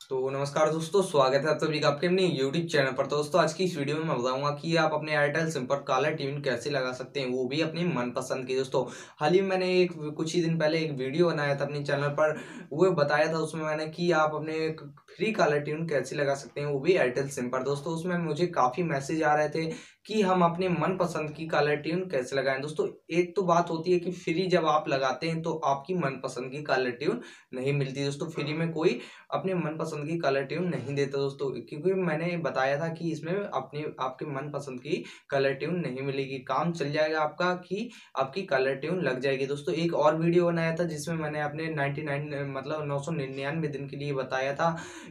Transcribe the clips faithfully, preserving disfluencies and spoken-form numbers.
तो नमस्कार दोस्तों, स्वागत है आप सभी का आपके अपने यूट्यूब चैनल पर। तो दोस्तों आज की इस वीडियो में मैं बताऊंगा कि आप अपने एयरटेल सिम पर कॉलर ट्यून कैसे लगा सकते हैं, वो भी अपनी मनपसंद की। दोस्तों हाल ही में मैंने एक कुछ ही दिन पहले एक वीडियो बनाया था अपने चैनल पर, वो बताया था उसमें मैंने कि आप अपने फ्री कॉलर ट्यून कैसे लगा सकते हैं, वो भी एयरटेल सिम पर। दोस्तों उसमें मुझे काफ़ी मैसेज आ रहे थे कि हम अपने मनपसंद की कॉलर ट्यून कैसे लगाएं। दोस्तों एक तो बात होती है कि फ्री जब आप लगाते हैं तो आपकी मनपसंद की कॉलर ट्यून नहीं मिलती। दोस्तों फ्री में कोई अपने मनपसंद की कलर ट्यून नहीं देता दोस्तों, क्योंकि मैंने बताया था कि इसमें अपने आपके मनपसंद की कलर ट्यून नहीं मिलेगी। काम चल जाएगा आपका कि आपकी कलर ट्यून लग जाएगी। दोस्तों एक और वीडियो बनाया था जिसमें मैंने अपने निन्यानवे मतलब नौ सौ निन्यानवे दिन के लिए बताया था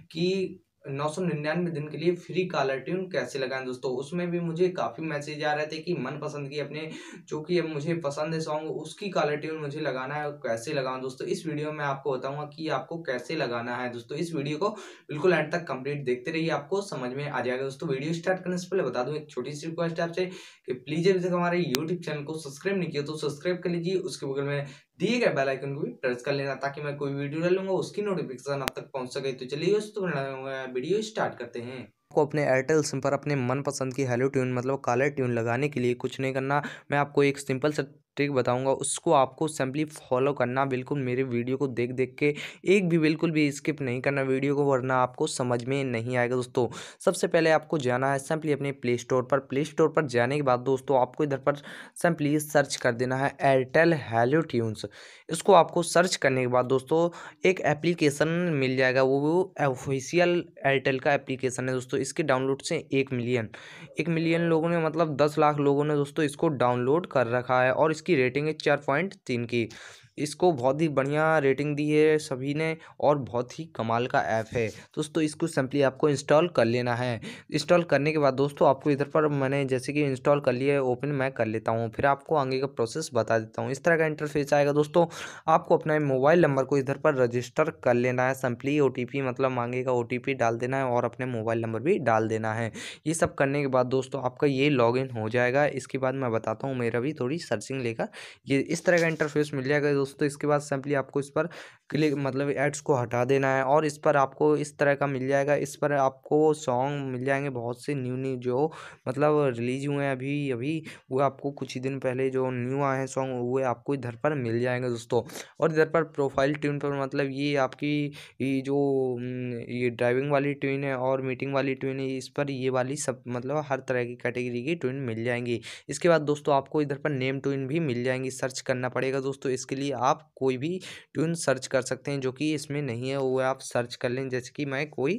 कि नौ सौ निन्यानवे दिन के लिए फ्री कॉलर ट्यून कैसे लगाएं। दोस्तों उसमें भी मुझे काफ़ी मैसेज आ रहे थे कि मनपसंद की अपने जो कि अब मुझे पसंद है सॉन्ग उसकी कॉलर ट्यून मुझे लगाना है, कैसे लगाऊं। दोस्तों इस वीडियो में आपको बताऊंगा कि आपको कैसे लगाना है। दोस्तों इस वीडियो को बिल्कुल एंड तक कंप्लीट देखते रहिए, आपको समझ में आ जाएगा। दोस्तों वीडियो स्टार्ट करने से पहले बता दूं एक छोटी सी रिक्वेस्ट है आपसे कि प्लीज अभी तक हमारे यूट्यूब चैनल को सब्सक्राइब नहीं किया तो सब्सक्राइब कर लीजिए, उसके बगल में दिए गए बेल आइकन को भी प्रेस कर लेना ताकि मैं कोई वीडियो डालूंगा उसकी नोटिफिकेशन आप तक पहुंच सके। तो चलिए दोस्तों वीडियो स्टार्ट करते हैं। आपको अपने एयरटेल सिम पर अपने मनपसंद की हेलो ट्यून मतलब कॉलर ट्यून लगाने के लिए कुछ नहीं करना। मैं आपको एक सिंपल सा ट्रिक बताऊंगा, उसको आपको सिंपली फॉलो करना। बिल्कुल मेरे वीडियो को देख देख के एक भी बिल्कुल भी स्किप नहीं करना वीडियो को, वरना आपको समझ में नहीं आएगा। दोस्तों सबसे पहले आपको जाना है सिंपली अपने प्ले स्टोर पर। प्ले स्टोर पर जाने के बाद दोस्तों आपको इधर पर सिंपली सर्च कर देना है एयरटेल हेलो ट्यून्स। इसको आपको सर्च करने के बाद दोस्तों एक एप्लीकेशन मिल जाएगा, वो वो ऑफिशियल एयरटेल का एप्लीकेशन है। दोस्तों इसके डाउनलोड से एक मिलियन एक मिलियन लोगों ने मतलब दस लाख लोगों ने दोस्तों इसको डाउनलोड कर रखा है और इसकी रेटिंग है चार पॉइंट तीन की। इसको बहुत ही बढ़िया रेटिंग दी है सभी ने और बहुत ही कमाल का ऐप है। दोस्तों इसको सिंपली आपको इंस्टॉल कर लेना है। इंस्टॉल करने के बाद दोस्तों आपको इधर पर मैंने जैसे कि इंस्टॉल कर लिया है, ओपन मैं कर लेता हूँ, फिर आपको आगे का प्रोसेस बता देता हूँ। इस तरह का इंटरफेस आएगा। दोस्तों आपको अपना मोबाइल नंबर को इधर पर रजिस्टर कर लेना है। सिंपली ओटीपी मतलब मांगेगा, ओटीपी डाल देना है और अपने मोबाइल नंबर भी डाल देना है। ये सब करने के बाद दोस्तों आपका ये लॉगिन हो जाएगा। इसके बाद मैं बताता हूँ, मेरा भी थोड़ी सर्चिंग लेकर ये इस तरह का इंटरफेस मिल जाएगा। दोस्तों इसके बाद सिंपली आपको इस पर क्लिक मतलब एड्स को हटा देना है और इस पर आपको इस तरह का मिल जाएगा। इस पर आपको सॉन्ग मिल जाएंगे बहुत से न्यू न्यू जो मतलब रिलीज हुए हैं अभी अभी, वो आपको कुछ ही दिन पहले जो न्यू आए हैं सॉन्ग वो आपको इधर पर मिल जाएंगे दोस्तों। और इधर पर प्रोफाइल ट्यून पर मतलब ये आपकी ये जो हम्म, ये ड्राइविंग वाली ट्यून है और मीटिंग वाली ट्यून है, इस पर ये वाली सब मतलब हर तरह की कैटेगरी की ट्यून मिल जाएंगी। इसके बाद दोस्तों आपको इधर पर नेम ट्यून भी मिल जाएंगी। सर्च करना पड़ेगा दोस्तों, इसके लिए आप कोई भी ट्यून सर्च कर सकते हैं जो कि इसमें नहीं है, वो आप सर्च कर लें। जैसे कि मैं कोई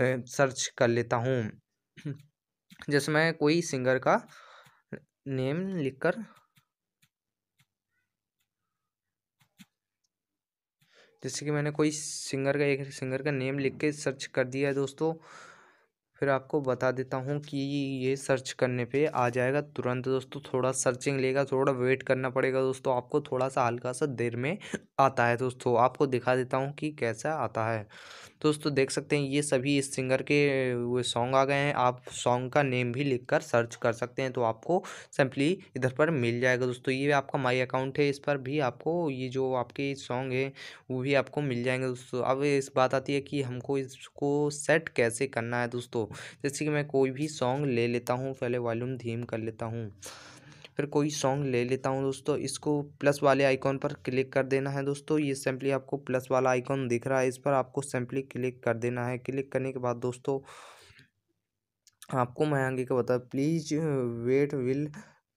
सर्च कर लेता हूँ जैसे मैं कोई सिंगर का नेम लिखकर जैसे कि मैंने कोई सिंगर का एक सिंगर का नेम लिख के सर्च कर दिया है दोस्तों। फिर आपको बता देता हूँ कि ये सर्च करने पे आ जाएगा तुरंत। दोस्तों थोड़ा सर्चिंग लेगा, थोड़ा वेट करना पड़ेगा दोस्तों, आपको थोड़ा सा हल्का सा देर में आता है। दोस्तों आपको दिखा देता हूँ कि कैसा आता है। दोस्तों देख सकते हैं ये सभी इस सिंगर के वो सॉन्ग आ गए हैं। आप सॉन्ग का नेम भी लिखकर सर्च कर सकते हैं तो आपको सिंपली इधर पर मिल जाएगा। दोस्तों ये आपका माई अकाउंट है, इस पर भी आपको ये जो आपके सॉन्ग है वो भी आपको मिल जाएंगे। दोस्तों अब इस बात आती है कि हमको इसको सेट कैसे करना है। दोस्तों जैसे कि मैं कोई भी सॉन्ग ले लेता हूँ, पहले वॉल्यूम धीम कर लेता हूँ, फिर कोई सॉन्ग ले लेता हूँ दोस्तों। इसको प्लस वाले आइकॉन पर क्लिक कर देना है। दोस्तों ये सिंपली आपको प्लस वाला आइकॉन दिख रहा है, इस पर आपको सिंपली क्लिक कर देना है। क्लिक करने के बाद दोस्तों आपको मैं आगे का बता प्लीज वेट विल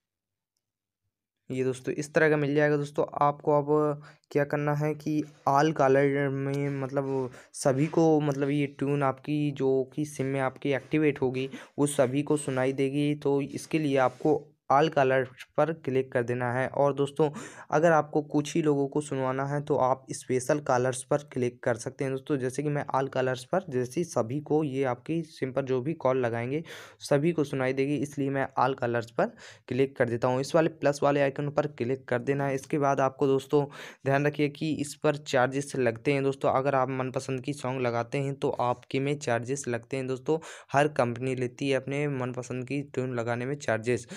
ये दोस्तों इस तरह का मिल जाएगा। दोस्तों आपको अब क्या करना है कि आल कलर में मतलब सभी को मतलब ये ट्यून आपकी जो कि सिम में आपकी एक्टिवेट होगी वो सभी को सुनाई देगी। तो इसके लिए आपको आल कलर पर क्लिक कर देना है। और दोस्तों अगर आपको कुछ ही लोगों को सुनवाना है तो आप स्पेशल कलर्स पर क्लिक कर सकते हैं। दोस्तों जैसे कि मैं आल कलर्स पर जैसे सभी को ये आपकी सिम पर जो भी कॉल लगाएंगे सभी को सुनाई देगी, इसलिए मैं आल कलर्स पर क्लिक कर देता हूँ। इस वाले प्लस वाले आइकन पर क्लिक कर देना है। इसके बाद आपको दोस्तों ध्यान रखिए कि इस पर चार्जेस लगते हैं। दोस्तों अगर आप मनपसंद की सॉन्ग लगाते हैं तो आपके में चार्जेस लगते हैं। दोस्तों हर कंपनी लेती है अपने मनपसंद की ट्यून लगाने में चार्जेस।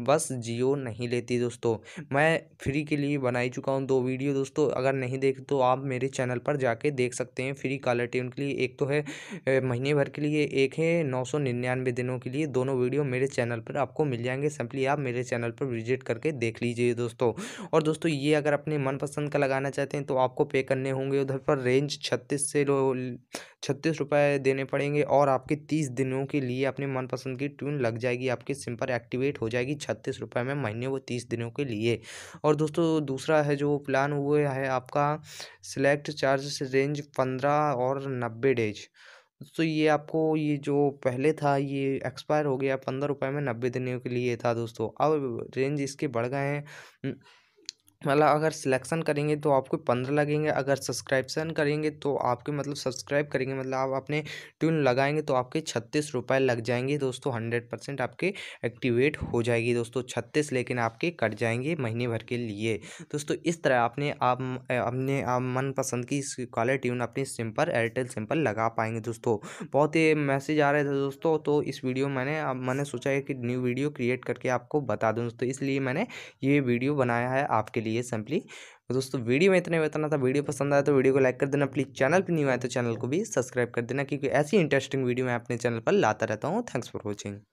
बस जियो नहीं लेती दोस्तों। मैं फ्री के लिए बना ही चुका हूँ दो वीडियो दोस्तों, अगर नहीं देखे तो आप मेरे चैनल पर जाके देख सकते हैं। फ्री कॉलर ट्यून के लिए एक तो है महीने भर के लिए, एक है नौ सौ निन्यानवे दिनों के लिए। दोनों वीडियो मेरे चैनल पर आपको मिल जाएंगे, सिंपली आप मेरे चैनल पर विजिट करके देख लीजिए दोस्तों। और दोस्तों ये अगर अपने मनपसंद का लगाना चाहते हैं तो आपको पे करने होंगे उधर पर रेंज छत्तीस से छत्तीस रुपये देने पड़ेंगे, और आपके तीस दिनों के लिए अपने मनपसंद की ट्यून लग जाएगी, आपकी सिम पर एक्टिवेट हो जाएगी छत्तीस रुपये में महीने, वो तीस दिनों के लिए। और दोस्तों दूसरा है जो प्लान, वो है आपका सिलेक्ट चार्ज रेंज पंद्रह और नब्बे डेज। तो ये आपको, ये जो पहले था ये एक्सपायर हो गया, पंद्रह रुपये में नब्बे दिनों के लिए था दोस्तों। अब रेंज इसके बढ़ गए हैं, मतलब अगर सिलेक्शन करेंगे तो आपको पंद्रह लगेंगे, अगर सब्सक्रिप्शन करेंगे तो आपके मतलब सब्सक्राइब करेंगे मतलब आप अपने ट्यून लगाएंगे तो आपके छत्तीस रुपये लग जाएंगे दोस्तों। हंड्रेड परसेंट आपके एक्टिवेट हो जाएगी दोस्तों छत्तीस, लेकिन आपके कट जाएंगे महीने भर के लिए दोस्तों। इस तरह आपने आप अपने आप मनपसंद की कॉलर ट्यून अपनी सिम पर, एयरटेल सिम पर लगा पाएंगे दोस्तों। बहुत ही मैसेज आ रहे थे दोस्तों, तो इस वीडियो मैंने अब मैंने सोचा है कि न्यू वीडियो क्रिएट करके आपको बता दूँ दोस्तों, इसलिए मैंने ये वीडियो बनाया है आपके लिए सिंपली दोस्तों। वीडियो में इतने बताना था। वीडियो पसंद आया तो वीडियो को लाइक कर देना प्लीज़, चैनल पर न्यू आए तो चैनल को भी सब्सक्राइब कर देना, क्योंकि ऐसी इंटरेस्टिंग वीडियो मैं अपने चैनल पर लाता रहता हूँ। Thanks for watching.